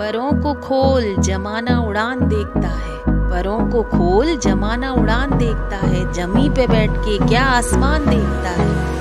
परों को खोल जमाना उड़ान देखता है, परों को खोल जमाना उड़ान देखता है, जमी पे बैठ के क्या आसमान देखता है।